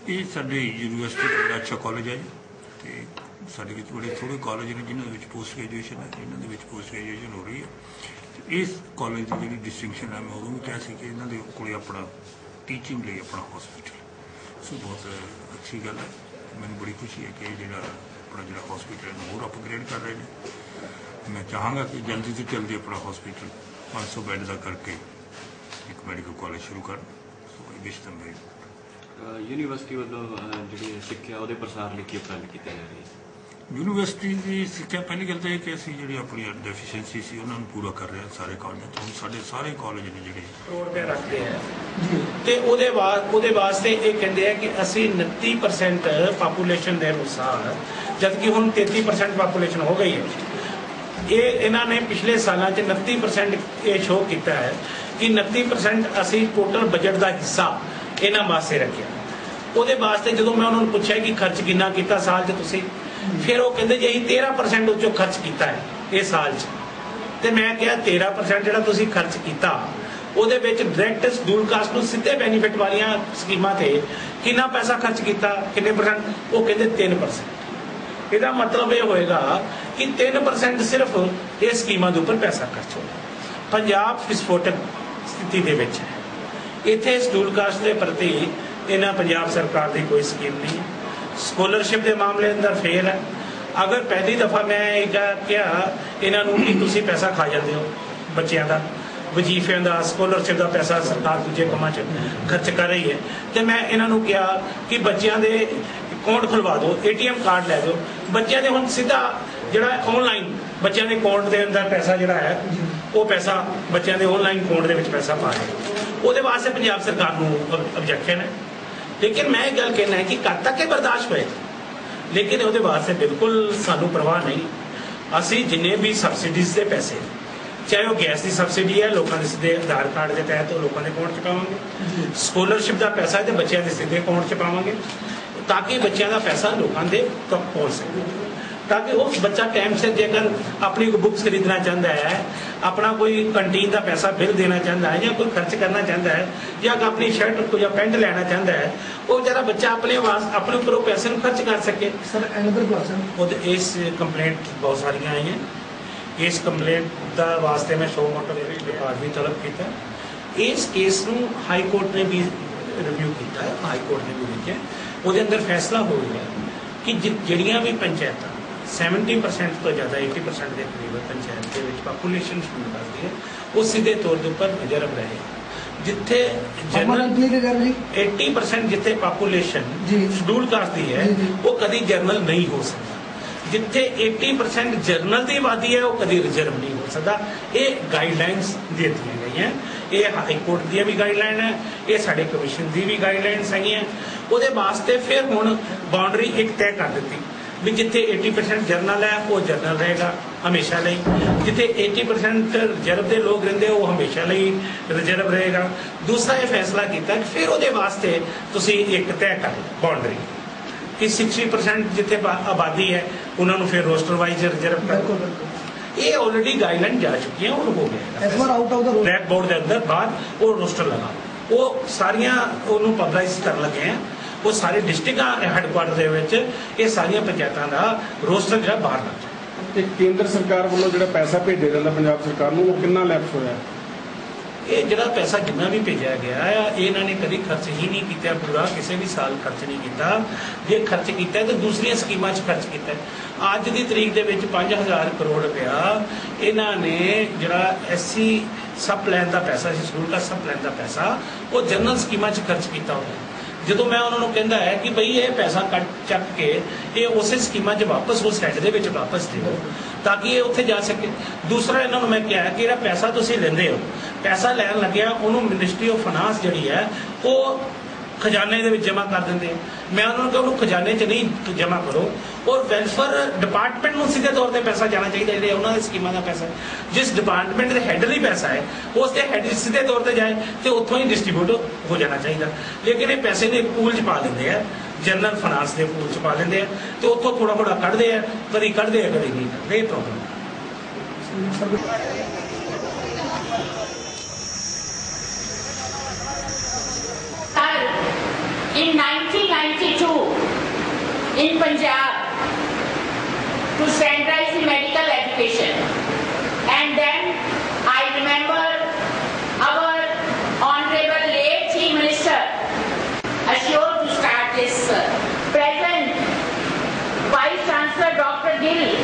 ये साडे यूनीवर्सिटी का बड़ा अच्छा कॉलेज है जी। तो साडे विच बड़े थोड़े कॉलेज ने जिन्होंने पोस्ट ग्रेजुएशन है, इन्होंने पोस्ट ग्रेजुएशन हो रही है। इस कॉलेज की जी डिस्टिंक्शन है, मैं उदों भी कहा कि इन्होंने कोले अपना टीचिंग लिए अपना हॉस्पिटल, सो बहुत अच्छी गल है। मैंने बड़ी खुशी है कि जो अपना जो हॉस्पिटल होर अपग्रेड कर रहे हैं। मैं चाहांगा कि जल्दी तो जल्दी अपना हॉस्पिटल 500 बैड का करके एक मैडिकल कॉलेज शुरू कर। So I wish them very university वालों जी सिक्ख्या वो प्रसार लिखी उपलब्ध की जा रही है। यूनीवर्सिटी की सिक्ख्या पहली गल तो यह कि असं जी अपनी डेफिशिएंसी से उन्होंने पूरा कर रहे हैं सारे कॉलेज। हम साढ़े सारे कॉलेज ने जोड़े करोड़ रुपया रखते हैं तो वो वास्ते ये कहते हैं कि असी 29% पापूलेशन के अनुसार, जबकि हम 33% पापूलेशन हो गई है। ये इन्होंने पिछले सालों 29% ये शो किया है कि 29% असी टोटल बजट का हिस्सा इन्होंने वास्ते रखा। वो वास्ते जो मैं उन्होंने पूछा कि खर्च कितना किया साल च, फिर वो कहते जी अं 13% उस खर्च किया है इस साल तो मैं क्या 13% जो खर्च किया वो डायरैक्ट शेड्यूल कास्ट को सीधे बेनीफिट वाली स्कीमां थे कितना पैसा खर्च किया, कितने परसेंट, वो कहते 3%। इसका मतलब ये होएगा कि 3% सिर्फ ये स्कीमां के उपर पैसा खर्च हो। पंजाब विस्फोटक स्थिति के है, इत्थे शेड्यूल कास्ट के प्रति इन्हां पंजाब सरकार की कोई स्कीम नहीं है। स्कॉलरशिप के मामले अंदर फेल है। अगर पहली दफा मैं क्या इन्हों कि तुसी पैसा खा जाते हो बच्चों का, वजीफे का, स्कॉलरशिप का पैसा सरकार दूजे कामों खर्च कर रही है, तो मैं इन्हों कहा कि बच्चों के अकाउंट खुलवा दो, ATM कार्ड लै दो। बच्चों के हम सीधा जोड़ा ऑनलाइन बच्चों के अकाउंट के अंदर पैसा जोड़ा है वो पैसा बच्चों के ऑनलाइन अकाउंट के पैसा पा है। वो वास्ते पंजाब सरकार को ऑब्जेक्शन है। लेकिन मैं एक गल कहना है कि कद तक ये बर्दाश्त होएगा, लेकिन वो वास्ते बिल्कुल सानू परवाह नहीं। असी जिन्हें भी सबसिडीज के पैसे, चाहे वो गैस की सबसिडी है लोगों के सीधे आधार कार्ड के तहत लोगों के अकाउंट च पावांगे, स्कॉलरशिप का पैसा है तो बच्चों के सीधे अकाउंट च पावांगे, ताकि बच्चों का पैसा लोगों के तक पहुँच सके, ताकि वो बच्चा टाइम से जेकर अपनी कोई बुक्स खरीदना चाहता है, अपना कोई कंटीन का पैसा बिल देना चाहता है, या कोई खर्च करना चाहता है, या अपनी शर्ट या पेंट लेना चाहता है, वो बेचारा बच्चा अपने ऊपर पैसे खर्च कर सके। सर इस कंप्लेंट बहुत सारिया आई हैं, इस कंप्लेंट का वास्ते मैं शो मोटो विभाग भी तलब किया। इस केस को हाई कोर्ट ने भी रिव्यू किया है, हाई कोर्ट ने भी देखा, वो अंदर फैसला हो गया कि जिहड़ियां भी पंचायत 70% तो ज़्यादा 80% के करीब पंचायत के पापूलेशन शुरू करती है, वो सीधे तौर के उपर रिजर्व रहे। जिथे जनरल 80% जिथे पापूलेशन शेड्यूल कास्ट की है वो कभी जरनल नहीं हो सकता। जिथे 80% जरनल की आबादी है वो कभी रिजर्व नहीं हो सकता। ये गाइडलाइनस दी गई हैं, ये हाई कोर्ट दी भी गाइडलाइन है, ये साडे कमीशन की भी गाइडलाइनस है। वो वास्ते फिर हुण बाउंड्री एक तय कर दी भी जिथे 80% जरनल है वो जरनल रहेगा हमेशा ਲਈ, जिथे 80% रिजर्व के लोग रहिंदे वो हमेशा ਲਈ रिजर्व रहेगा। दूसरा ये फैसला किया कि फिर वो वास्ते तुसी एक तय कर बाउंड्री कि 60% जिथे आबादी है उन्होंने फिर रोस्टर वाइज रिजर्व कर। ये ऑलरेडी गाइडलाइन जा चुकी है और हो गया ब्लैक बोर्ड के अंदर बाद वो रोस्टर लगा, वो सारिया पबलाइज कर लगे हैं। वो सारे डिस्ट्रिक्ट हैडकुआटर ये सारिया पंचायतों का रोस्टर जो बाहर लग जाए। केंद्र सरकार वालों जो पैसा भेजा जाता पंजाब सरकार को वो कितना लैप्स होया? ये जो पैसा जितना भी भेजा गया है इन्होंने कभी खर्च ही नहीं किया, पूरा किसी भी साल खर्च नहीं किया। जे खर्च किया तो दूसरिया स्कीमां खर्च किया। अज की तरीक के 5000 करोड़ रुपया इन्होंने जरा SC सब प्लान का पैसा, शेड्यूल का सब प्लान का पैसा वो जनरल स्कीमां खर्च किया होगा। जो मैं उन्होंने कहता है कि बई ये पैसा कट चक के ये उस स्कीमां वापस उस हैड के वापस दो ताकि ये उत्थे जा सके। दूसरा इन्होंने मैं क्या है कि जो पैसा तुम लेंदे हो, पैसा लैन लग्या उन्होंने मिनिस्ट्री ऑफ फाइनांस जी है वो खजाने के जमा कर देंगे। मैं उन्होंने कहा उन्होंने खजाने च नहीं जमा करो और वैलफेयर डिपार्टमेंट को सीधे तौर पर पैसा जाना चाहिए जो उन्होंने स्कीमां का पैसा जिस डिपार्टमेंट के हैड नहीं पैसा है उसके हैड सीधे तौर पर जाए तो उत्थों ही डिस्ट्रीब्यूट हो जाना चाहिए। लेकिन ये पैसे ने पूल च पा लेंगे हैं, जनरल फाइनांस के पूल च पा लेंगे हैं तो उत्थों थोड़ा थोड़ा कढ़ते हैं, कभी कढ़ते हैं कभी नहीं कढ़ते। ये problem In 1990 in Punjab to standardize the medical education. And then I remember our Honorable late Chief Minister assured to start this. Present Vice Chancellor Dr. Gill,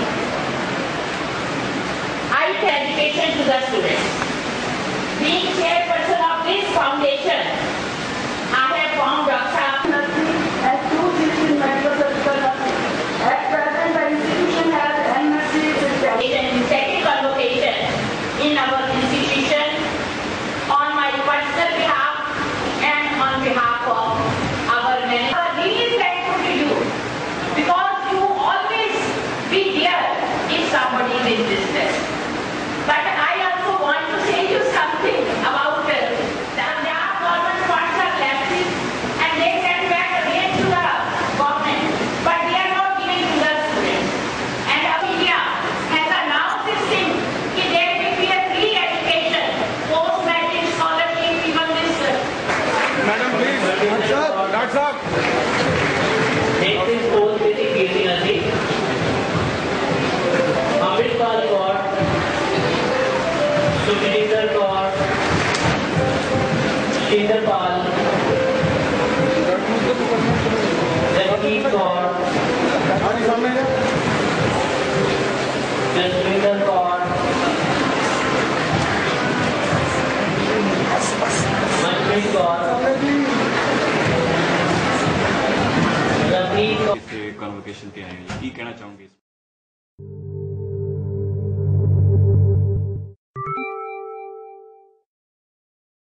I education to the students. Being chairperson of this foundation, I have found Dr. as two seats in medical surgical nursing. At present, the institution has MSc in second convocation in our institution on my personal behalf and on behalf of our manager. I'm really thankful to you because you always be there if somebody is in distress. But I also want to say you something about the Punjab government funds are left and they send back again to the government, but they are not giving to the students. And India has announced this thing that there will be a free education, post-matric scholarship, even this. Madam please doctor ਸਾਹਿਬ Next is post basic BSc nursing. Amritpal Kaur, Sukhjinder Kaur, Shinder Pal, Jasmeet Kaur, ਹਾਂਜੀ ਸਾਹਮਣੇ Jasminder Kaur, Manpreet Kaur, Ravneet Kaur. ਇੱਥੇ convocation ਤੇ ਆਏ ਹੋ ਜੀ?